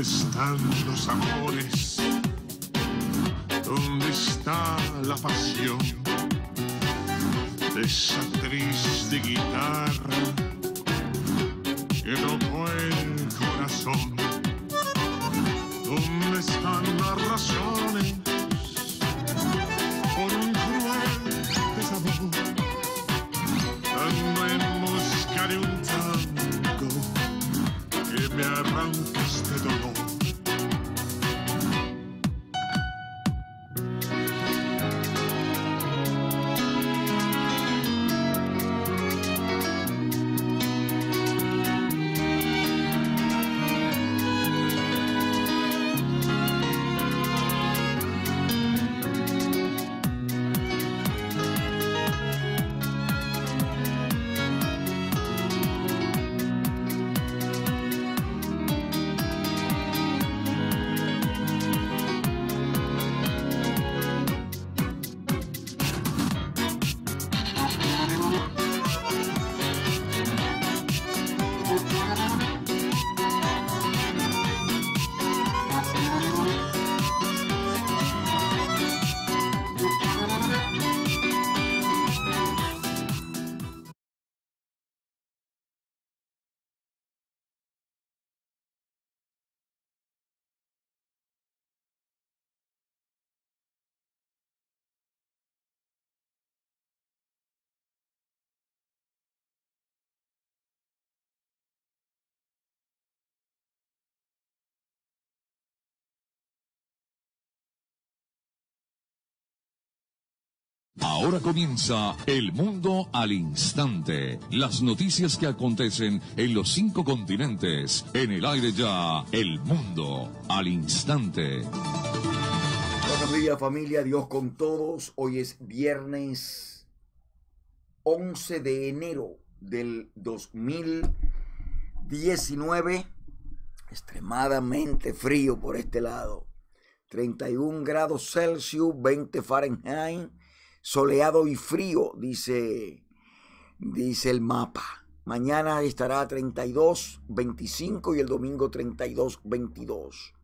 están los amores? ¿Dónde está la pasión de esa triste guitarra que tocó el corazón? ¿Dónde están las razones por un cruel desamor? Ando en busca de un tango que me arranque este dolor. Ahora comienza El Mundo al Instante. Las noticias que acontecen en los 5 continentes. En el aire ya, El Mundo al Instante. Buenos días, familia, Dios con todos. Hoy es viernes 11 de enero del 2019. Extremadamente frío por este lado. 31 grados Celsius, 20 Fahrenheit. Soleado y frío, dice el mapa. Mañana estará a 32, 25 y el domingo 32, 22.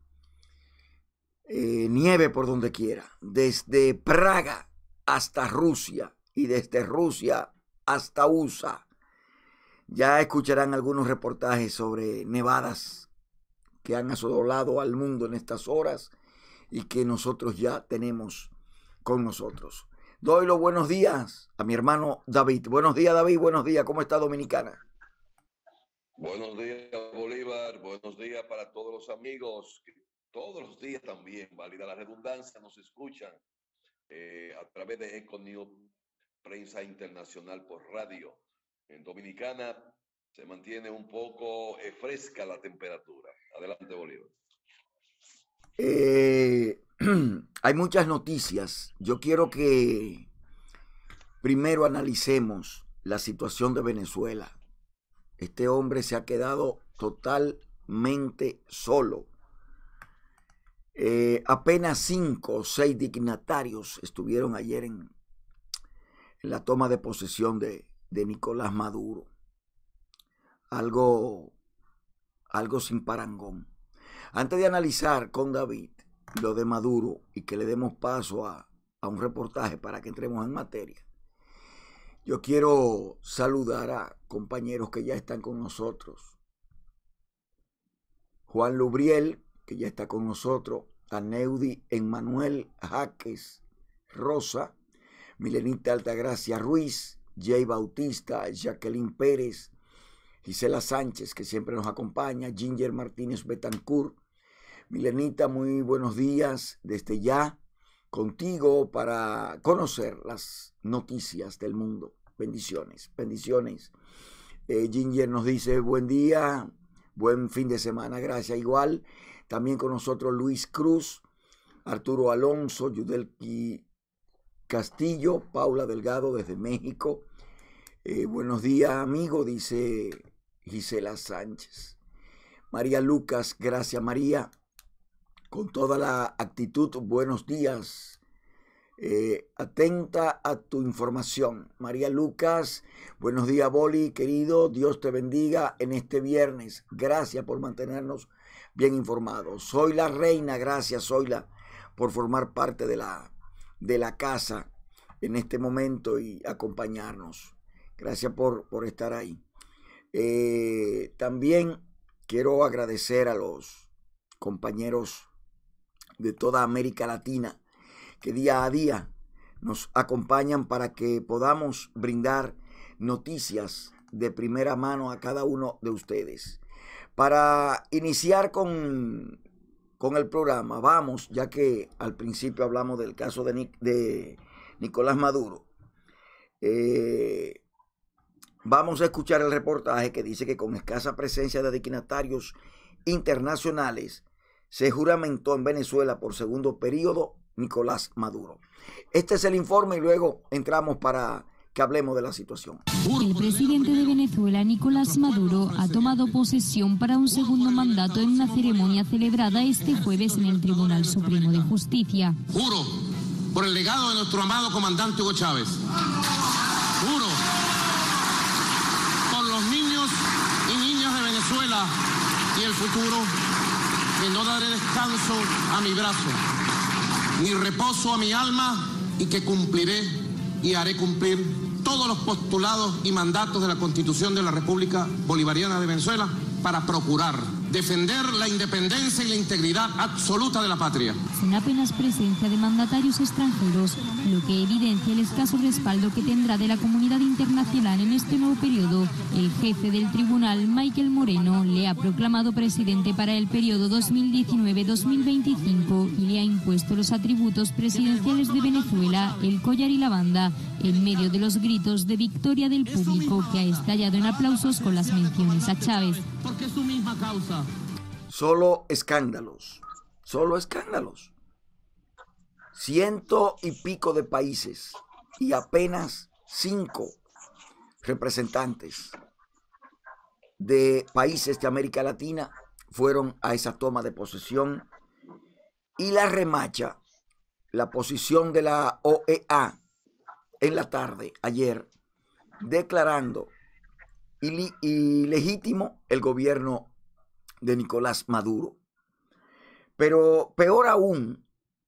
Nieve por donde quiera. Desde Praga hasta Rusia y desde Rusia hasta USA. Ya escucharán algunos reportajes sobre nevadas que han asolado al mundo en estas horas y que nosotros ya tenemos con nosotros. Doy los buenos días a mi hermano David. Buenos días, David. Buenos días. ¿Cómo está Dominicana? Buenos días, Bolívar. Buenos días para todos los amigos que todos los días también, válida la redundancia, nos escuchan a través de Econews, prensa internacional por radio. En Dominicana se mantiene un poco fresca la temperatura. Adelante, Bolívar. Hay muchas noticias. Yo quiero que primero analicemos la situación de Venezuela. Este hombre se ha quedado totalmente solo. Apenas 5 o 6 dignatarios estuvieron ayer en la toma de posesión de Nicolás Maduro. Algo sin parangón. Antes de analizar con David lo de Maduro y que le demos paso a un reportaje para que entremos en materia, yo quiero saludar a compañeros que ya están con nosotros. Juan Lubriel, que ya está con nosotros, a Neudi Emmanuel Jaques Rosa, Milenita Altagracia Ruiz, Jay Bautista, Jacqueline Pérez, Gisela Sánchez, que siempre nos acompaña, Ginger Martínez Betancourt. Milenita, muy buenos días desde ya contigo para conocer las noticias del mundo. Bendiciones, bendiciones. Ginger nos dice buen día, buen fin de semana, gracias. Igual, también con nosotros Luis Cruz, Arturo Alonso, Yudelki Castillo, Paula Delgado desde México. Buenos días, amigo, dice Gisela Sánchez. María Lucas, gracias María. Con toda la actitud, buenos días. Atenta a tu información. María Lucas, buenos días, Boli, querido. Dios te bendiga en este viernes. Gracias por mantenernos bien informados. Soy la reina, gracias Zoila por formar parte de la casa en este momento y acompañarnos. Gracias por estar ahí. También quiero agradecer a los compañeros de toda América Latina que día a día nos acompañan para que podamos brindar noticias de primera mano a cada uno de ustedes. Para iniciar con el programa, vamos, ya que al principio hablamos del caso de Nicolás Maduro, vamos a escuchar el reportaje que dice que con escasa presencia de dignatarios internacionales se juramentó en Venezuela por segundo periodo Nicolás Maduro. Este es el informe y luego entramos para que hablemos de la situación. El presidente de Venezuela, Nicolás Maduro, ha tomado posesión para un segundo mandato en una ceremonia celebrada este jueves en el Tribunal Supremo de Justicia. Juro por el legado de nuestro amado comandante Hugo Chávez. Juro por los niños y niñas de Venezuela y el futuro, que no daré descanso a mi brazo, ni reposo a mi alma, y que cumpliré y haré cumplir todos los postulados y mandatos de la Constitución de la República Bolivariana de Venezuela para procurar defender la independencia y la integridad absoluta de la patria. Sin apenas presencia de mandatarios extranjeros, lo que evidencia el escaso respaldo que tendrá de la comunidad internacional en este nuevo periodo, el jefe del tribunal, Michael Moreno, le ha proclamado presidente para el periodo 2019-2025 y le ha impuesto los atributos presidenciales de Venezuela, el collar y la banda, en medio de los gritos de victoria del público que ha estallado en aplausos con las menciones a Chávez. Porque es su misma causa. Solo escándalos, solo escándalos. 100 y pico de países y apenas 5 representantes de países de América Latina fueron a esa toma de posesión, y la remacha, la posición de la OEA en la tarde ayer, declarando ilegítimo el gobierno de Nicolás Maduro. Pero peor aún,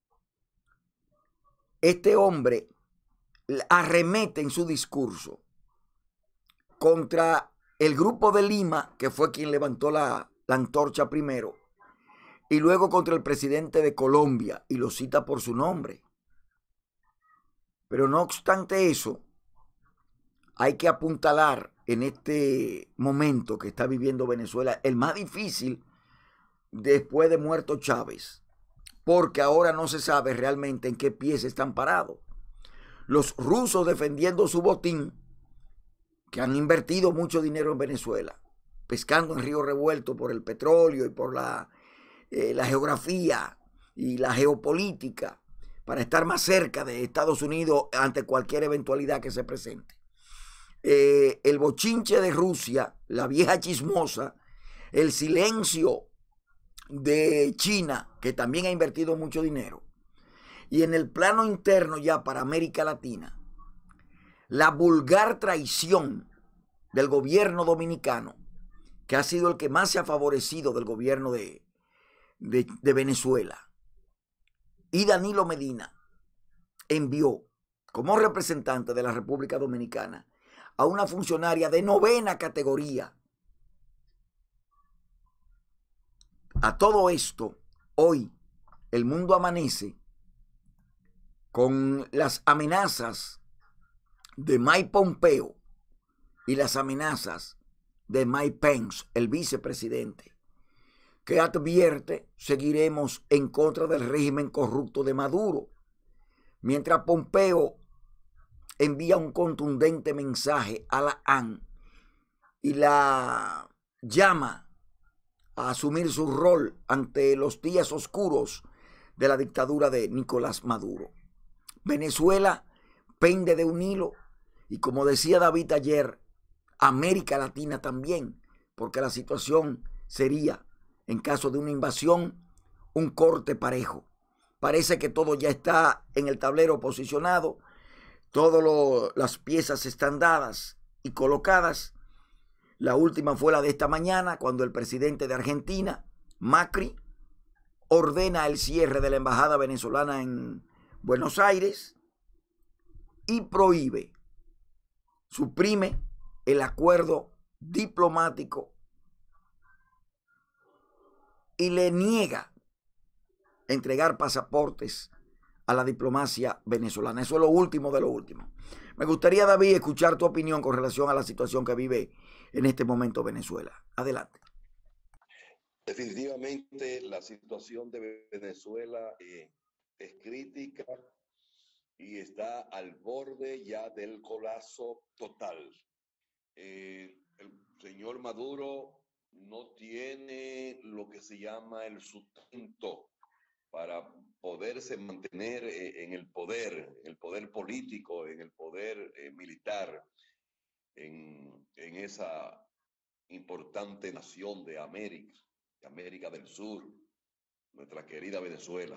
este hombre arremete en su discurso contra el Grupo de Lima, que fue quien levantó la antorcha primero, y luego contra el presidente de Colombia, y lo cita por su nombre. Pero no obstante eso, hay que apuntalar en este momento que está viviendo Venezuela, el más difícil después de muerto Chávez, porque ahora no se sabe realmente en qué pies están parados. Los rusos defendiendo su botín, que han invertido mucho dinero en Venezuela, pescando en río revuelto por el petróleo y por la geografía y la geopolítica, para estar más cerca de Estados Unidos ante cualquier eventualidad que se presente. El bochinche de Rusia, la vieja chismosa, el silencio de China, que también ha invertido mucho dinero, y en el plano interno ya para América Latina, la vulgar traición del gobierno dominicano, que ha sido el que más se ha favorecido del gobierno de Venezuela. Y Danilo Medina envió como representante de la República Dominicana a una funcionaria de 9ª categoría. A todo esto, hoy el mundo amanece con las amenazas de Mike Pompeo y las amenazas de Mike Pence, el vicepresidente, que advierte: seguiremos en contra del régimen corrupto de Maduro, mientras Pompeo envía un contundente mensaje a la AN y la llama a asumir su rol ante los días oscuros de la dictadura de Nicolás Maduro. Venezuela pende de un hilo, y como decía David ayer, América Latina también, porque la situación sería, en caso de una invasión, un corte parejo. Parece que todo ya está en el tablero posicionado, todas las piezas están dadas y colocadas. La última fue la de esta mañana, cuando el presidente de Argentina, Macri ordena el cierre de la embajada venezolana en Buenos Aires y suprime el acuerdo diplomático y le niega entregar pasaportes a la diplomacia venezolana. Eso es lo último de lo último. Me gustaría, David, escuchar tu opinión con relación a la situación que vive en este momento Venezuela. Adelante. Definitivamente la situación de Venezuela es crítica y está al borde ya del colapso total. El señor Maduro no tiene lo que se llama el sustento para poderse mantener en el poder político, en el poder militar, en esa importante nación de América del Sur, nuestra querida Venezuela.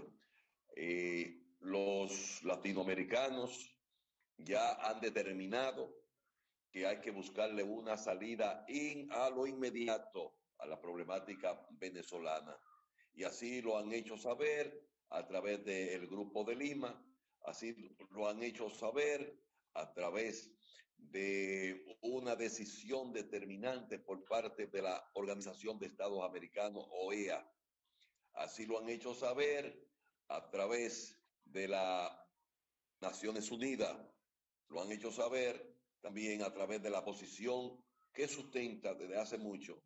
Los latinoamericanos ya han determinado que hay que buscarle una salida a lo inmediato a la problemática venezolana. Y así lo han hecho saber a través del Grupo de Lima, así lo han hecho saber a través de una decisión determinante por parte de la Organización de Estados Americanos, OEA. Así lo han hecho saber a través de las Naciones Unidas, lo han hecho saber también a través de la posición que sustenta desde hace mucho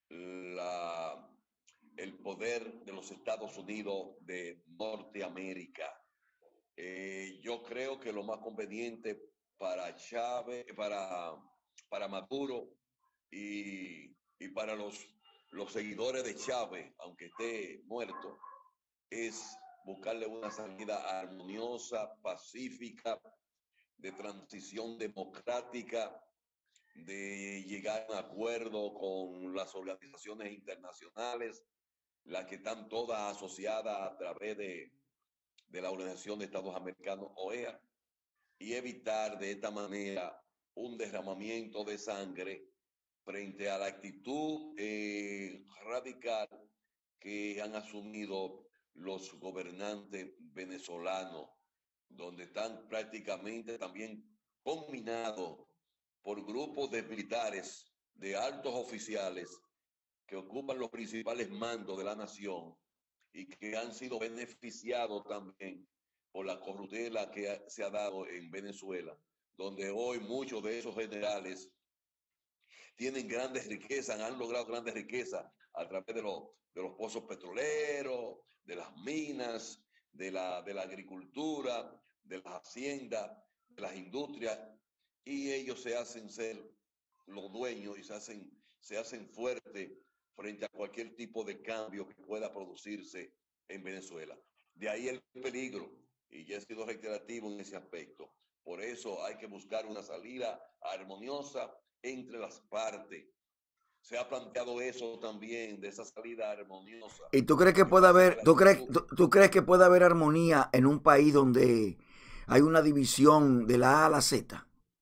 el poder de los Estados Unidos de Norteamérica. Yo creo que lo más conveniente para Chávez, para Maduro y para los seguidores de Chávez, aunque esté muerto, es buscarle una salida armoniosa, pacífica, de transición democrática, de llegar a un acuerdo con las organizaciones internacionales, las que están todas asociadas a través de la Organización de Estados Americanos, OEA, y evitar de esta manera un derramamiento de sangre frente a la actitud radical que han asumido los gobernantes venezolanos, donde están prácticamente también combinados por grupos de militares, de altos oficiales que ocupan los principales mandos de la nación y que han sido beneficiados también por la corruptela que se ha dado en Venezuela, donde hoy muchos de esos generales tienen grandes riquezas, han logrado grandes riquezas a través de los pozos petroleros, de las minas, de la agricultura, de las haciendas, de las industrias, y ellos se hacen ser los dueños y se hacen fuertes frente a cualquier tipo de cambio que pueda producirse en Venezuela. De ahí el peligro, y ya he sido reiterativo en ese aspecto. Por eso hay que buscar una salida armoniosa entre las partes. Se ha planteado eso también, de esa salida armoniosa. ¿Y tú crees que puede haber, tú crees que puede haber armonía en un país donde hay una división de la A a la Z?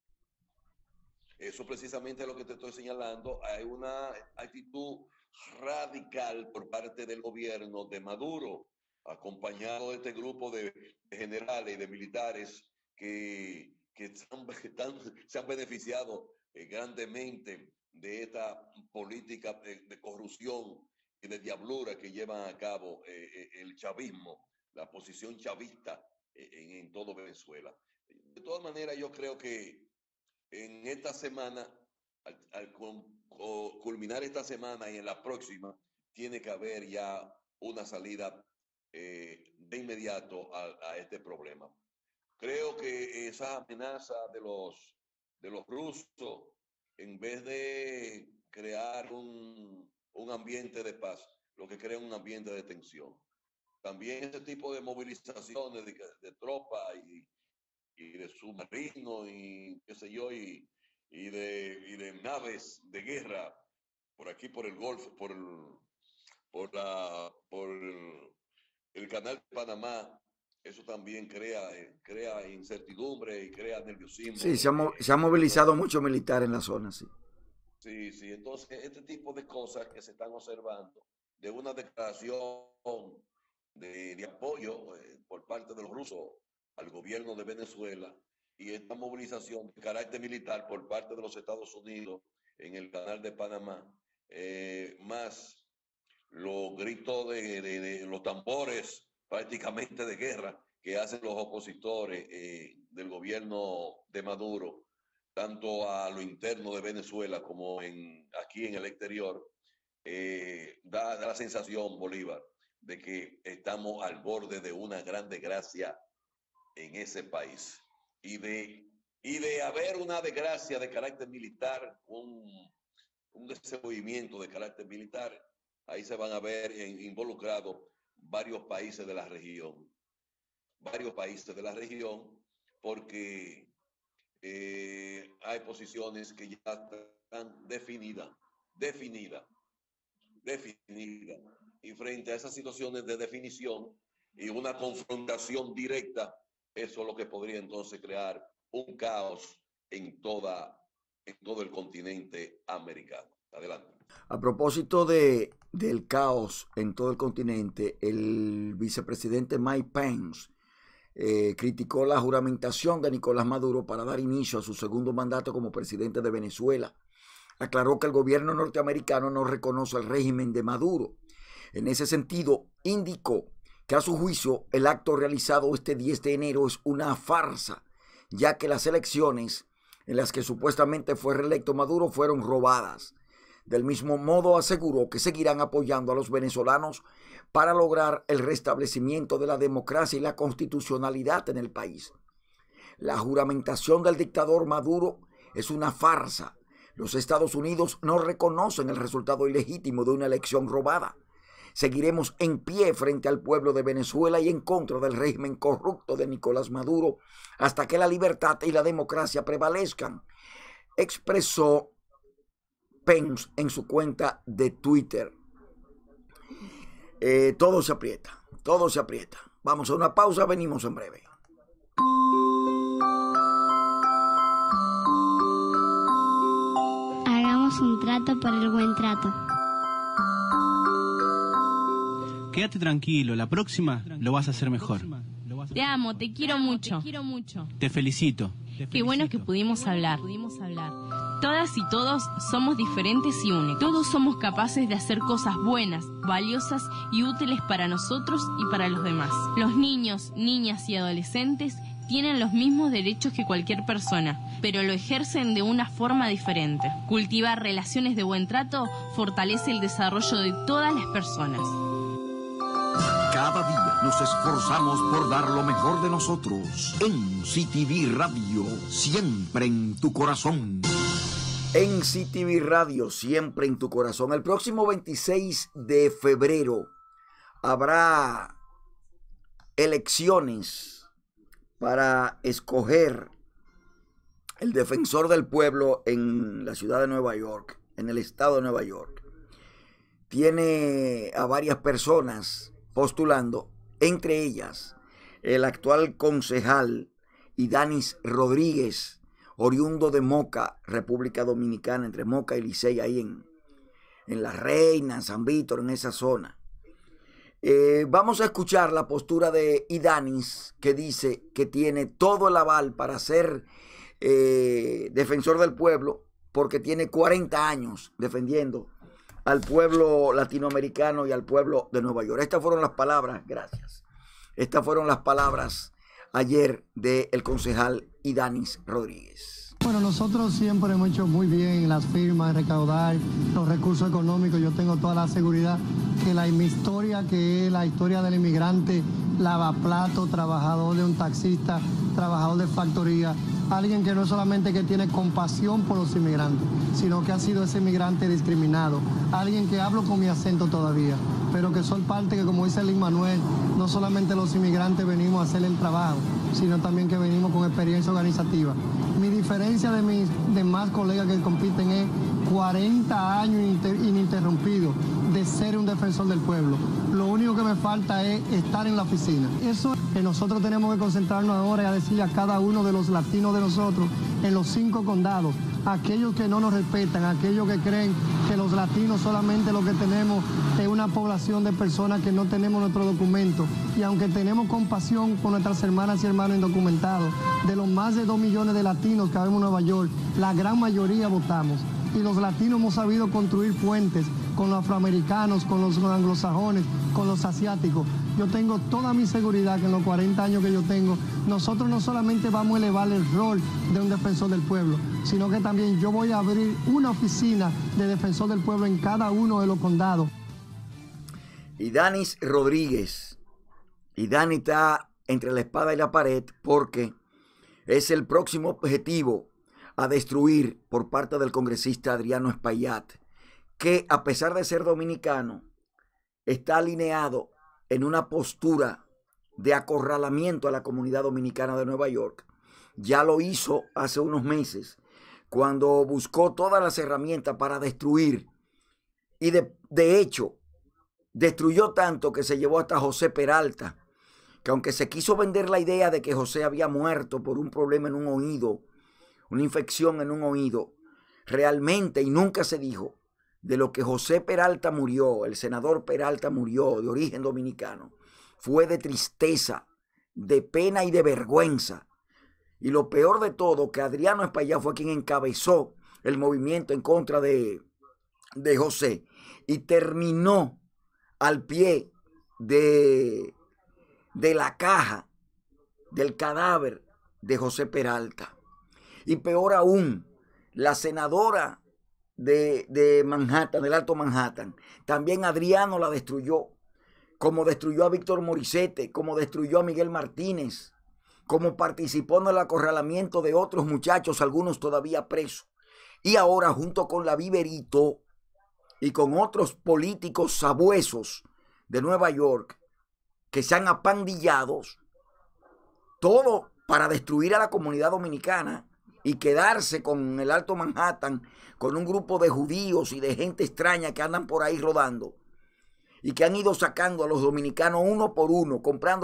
Eso precisamente es lo que te estoy señalando. Hay una actitud radical por parte del gobierno de Maduro, acompañado de este grupo de generales y de militares que se han beneficiado grandemente de esta política de corrupción y de diablura que llevan a cabo el chavismo, la posición chavista en todo Venezuela. De todas maneras, yo creo que en esta semana, al culminar esta semana y en la próxima, tiene que haber ya una salida de inmediato a este problema. Creo que esa amenaza de los rusos, en vez de crear un ambiente de paz, lo que crea un ambiente de tensión. También ese tipo de movilizaciones de tropas y de submarinos y qué sé yo, y de naves de guerra por aquí, por el Golfo, por el canal de Panamá, eso también crea incertidumbre y crea nerviosismo. Sí, se ha movilizado mucho militar en la zona, sí. Sí, entonces este tipo de cosas que se están observando de una declaración de apoyo por parte de los rusos al gobierno de Venezuela y esta movilización de carácter militar por parte de los Estados Unidos en el canal de Panamá, más los gritos de los tambores prácticamente de guerra que hacen los opositores del gobierno de Maduro, tanto a lo interno de Venezuela como aquí en el exterior, da la sensación, Bolívar, de que estamos al borde de una gran desgracia en ese país. Y de haber una desgracia de carácter militar, un desenvolvimiento de carácter militar, ahí se van a ver involucrados varios países de la región. Porque hay posiciones que ya están definidas. Y frente a esas situaciones de definición y una confrontación directa, eso es lo que podría entonces crear un caos en todo el continente americano. Adelante. A propósito del caos en todo el continente, el vicepresidente Mike Pence criticó la juramentación de Nicolás Maduro para dar inicio a su segundo mandato como presidente de Venezuela. Aclaró que el gobierno norteamericano no reconoce el régimen de Maduro. En ese sentido, indicó que a su juicio el acto realizado este 10 de enero es una farsa, ya que las elecciones en las que supuestamente fue reelecto Maduro fueron robadas. Del mismo modo aseguró que seguirán apoyando a los venezolanos para lograr el restablecimiento de la democracia y la constitucionalidad en el país. La juramentación del dictador Maduro es una farsa. Los Estados Unidos no reconocen el resultado ilegítimo de una elección robada. Seguiremos en pie frente al pueblo de Venezuela y en contra del régimen corrupto de Nicolás Maduro hasta que la libertad y la democracia prevalezcan, expresó Pence en su cuenta de Twitter. Todo se aprieta. Vamos a una pausa, venimos en breve. Hagamos un trato por el buen trato. Quédate tranquilo, la próxima lo vas a hacer mejor. Te amo, te quiero mucho. Te felicito. Qué bueno que pudimos hablar. Todas y todos somos diferentes y únicos. Todos somos capaces de hacer cosas buenas, valiosas y útiles para nosotros y para los demás. Los niños, niñas y adolescentes tienen los mismos derechos que cualquier persona, pero lo ejercen de una forma diferente. Cultivar relaciones de buen trato fortalece el desarrollo de todas las personas. Cada día nos esforzamos por dar lo mejor de nosotros. NCTV Radio, siempre en tu corazón. NCTV Radio, siempre en tu corazón. El próximo 26 de febrero habrá elecciones para escoger el defensor del pueblo en la ciudad de Nueva York, en el estado de Nueva York. Tiene a varias personas postulando, entre ellas el actual concejal Idanis Rodríguez, oriundo de Moca, República Dominicana, entre Moca y Licey, ahí en La Reina, San Víctor, en esa zona. Vamos a escuchar la postura de Idanis, que dice que tiene todo el aval para ser defensor del pueblo, porque tiene 40 años defendiendo al pueblo latinoamericano y al pueblo de Nueva York. Estas fueron las palabras, gracias. Estas fueron las palabras ayer del concejal Idanis Rodríguez. Bueno, nosotros siempre hemos hecho muy bien las firmas, recaudar los recursos económicos. Yo tengo toda la seguridad que mi historia, que es la historia del inmigrante, lavaplato, trabajador de un taxista, trabajador de factoría, alguien que no es solamente que tiene compasión por los inmigrantes, sino que ha sido ese inmigrante discriminado, alguien que hablo con mi acento todavía, pero que soy parte que, como dice Lin-Manuel, no solamente los inmigrantes venimos a hacer el trabajo, sino también que venimos con experiencia organizativa. Mi diferencia de mis demás colegas que compiten es 40 años ininterrumpidos de ser un defensor del pueblo. Lo único que me falta es estar en la oficina. Eso que nosotros tenemos que concentrarnos ahora y a decirle a cada uno de los latinos de nosotros en los 5 condados, aquellos que no nos respetan, aquellos que creen que los latinos solamente lo que tenemos es una población de personas que no tenemos nuestro documento. Y aunque tenemos compasión con nuestras hermanas y hermanos indocumentados, de los más de 2 millones de latinos que habemos en Nueva York, la gran mayoría votamos. Y los latinos hemos sabido construir puentes con los afroamericanos, con los anglosajones, con los asiáticos. Yo tengo toda mi seguridad que en los 40 años que yo tengo, nosotros no solamente vamos a elevar el rol de un defensor del pueblo, sino que también yo voy a abrir una oficina de defensor del pueblo en cada uno de los condados. Y Danis Rodríguez. Y Dani está entre la espada y la pared porque es el próximo objetivo a destruir por parte del congresista Adriano Espaillat, que a pesar de ser dominicano, está alineado en una postura de acorralamiento a la comunidad dominicana de Nueva York. Ya lo hizo hace unos meses, cuando buscó todas las herramientas para destruir. Y de hecho, destruyó tanto que se llevó hasta José Peralta, que aunque se quiso vender la idea de que José había muerto por un problema en un oído, una infección en un oído, realmente y nunca se dijo de lo que José Peralta murió, el senador Peralta murió de origen dominicano, fue de tristeza, de pena y de vergüenza. Y lo peor de todo, que Adriano Espaillat fue quien encabezó el movimiento en contra de José y terminó al pie de la caja del cadáver de José Peralta. Y peor aún, la senadora de Manhattan, del Alto Manhattan, también Adriano la destruyó, como destruyó a Víctor Morissette, como destruyó a Miguel Martínez, como participó en el acorralamiento de otros muchachos, algunos todavía presos. Y ahora, junto con la Viverito y con otros políticos sabuesos de Nueva York, que se han apandillado, todo para destruir a la comunidad dominicana y quedarse con el Alto Manhattan, con un grupo de judíos y de gente extraña que andan por ahí rodando y que han ido sacando a los dominicanos uno por uno,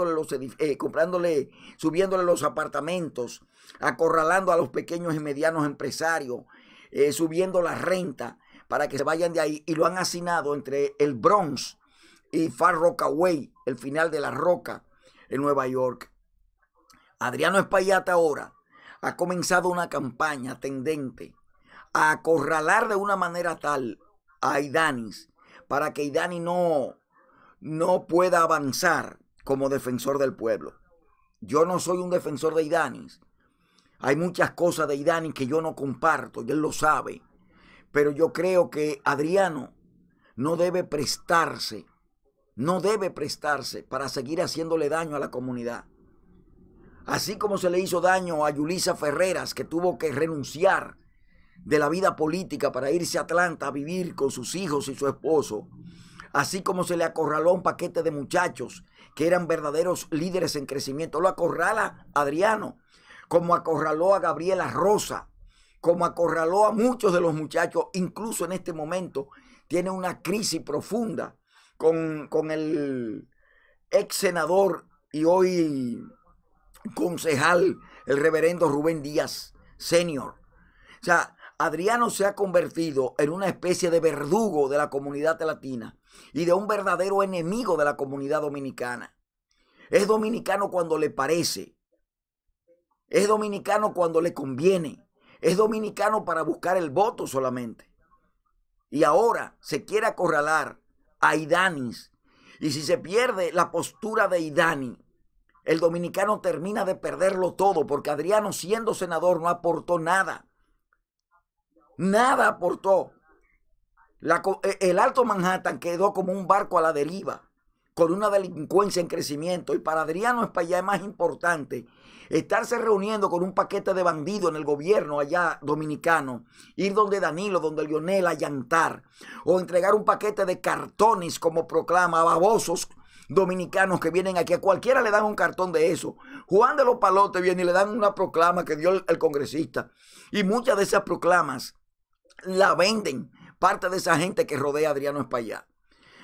subiéndole los apartamentos, acorralando a los pequeños y medianos empresarios, subiendo la renta para que se vayan de ahí, y lo han hacinado entre el Bronx y Far Rockaway, el final de la Roca en Nueva York. Adriano Espaillat ahora ha comenzado una campaña tendente a acorralar de una manera tal a Idanis para que Idani no pueda avanzar como defensor del pueblo. Yo no soy un defensor de Idanis. Hay muchas cosas de Idanis que yo no comparto, y él lo sabe. Pero yo creo que Adriano no debe prestarse para seguir haciéndole daño a la comunidad. Así como se le hizo daño a Yulisa Ferreras, que tuvo que renunciar de la vida política para irse a Atlanta a vivir con sus hijos y su esposo. Así como se le acorraló a un paquete de muchachos que eran verdaderos líderes en crecimiento. Lo acorrala Adriano, como acorraló a Gabriela Rosa, como acorraló a muchos de los muchachos. Incluso en este momento tiene una crisis profunda con el ex senador y hoy concejal, el reverendo Rubén Díaz Senior. O sea, Adriano se ha convertido en una especie de verdugo de la comunidad latina y de un verdadero enemigo de la comunidad dominicana. Es dominicano cuando le parece, es dominicano cuando le conviene, es dominicano para buscar el voto solamente. Y ahora se quiere acorralar a Idanis, y si se pierde la postura de Idani, el dominicano termina de perderlo todo, porque Adriano, siendo senador, no aportó nada. Nada aportó. El Alto Manhattan quedó como un barco a la deriva, con una delincuencia en crecimiento. Y para Adriano Espaillat es más importante estarse reuniendo con un paquete de bandidos en el gobierno allá dominicano, ir donde Danilo, donde Lionel, a llantar, o entregar un paquete de cartones como proclama a babosos dominicanos que vienen aquí. A cualquiera le dan un cartón de eso. Juan de los Palotes viene y le dan una proclama que dio el congresista, y muchas de esas proclamas la venden parte de esa gente que rodea a Adriano Espaillat.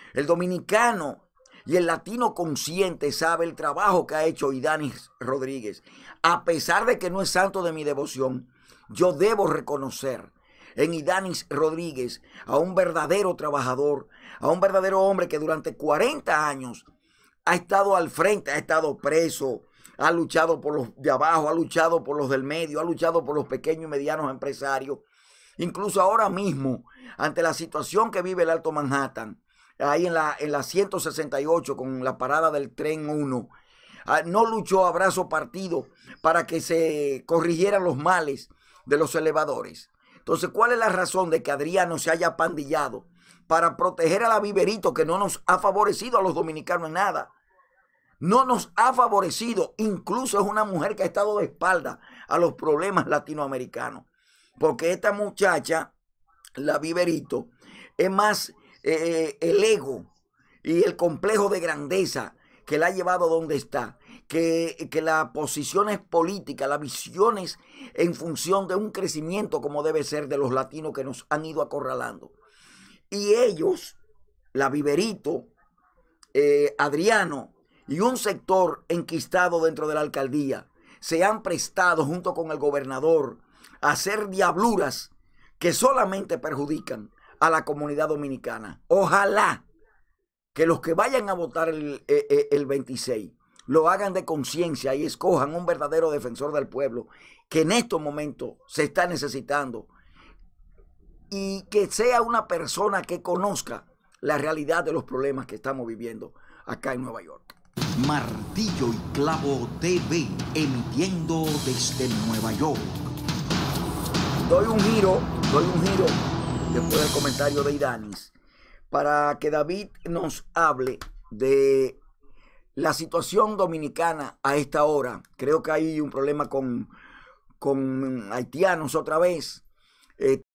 El dominicano y el latino consciente sabe el trabajo que ha hecho Idanis Rodríguez. A pesar de que no es santo de mi devoción, yo debo reconocer en Idanis Rodríguez a un verdadero trabajador, a un verdadero hombre que durante 40 años ha estado al frente, ha estado preso, ha luchado por los de abajo, ha luchado por los del medio, ha luchado por los pequeños y medianos empresarios. Incluso ahora mismo, ante la situación que vive el Alto Manhattan, ahí en la 168 con la parada del tren 1, no luchó a brazo partido para que se corrigieran los males de los elevadores. Entonces, ¿cuál es la razón de que Adriano se haya pandillado para proteger a la Viverito, que no nos ha favorecido a los dominicanos en nada? No nos ha favorecido, incluso es una mujer que ha estado de espalda a los problemas latinoamericanos. Porque esta muchacha, la Viverito, es más el ego y el complejo de grandeza que la ha llevado donde está, que las posiciones políticas, las visiones en función de un crecimiento como debe ser de los latinos que nos han ido acorralando. Y ellos, la Viverito, Adriano y un sector enquistado dentro de la alcaldía, se han prestado junto con el gobernador a hacer diabluras que solamente perjudican a la comunidad dominicana. Ojalá que los que vayan a votar el 26 lo hagan de conciencia y escojan un verdadero defensor del pueblo que en estos momentos se está necesitando, y que sea una persona que conozca la realidad de los problemas que estamos viviendo acá en Nueva York. Martillo y Clavo TV, emitiendo desde Nueva York. Doy un giro después del comentario de Idanis para que David nos hable de la situación dominicana a esta hora. Creo que hay un problema con haitianos otra vez.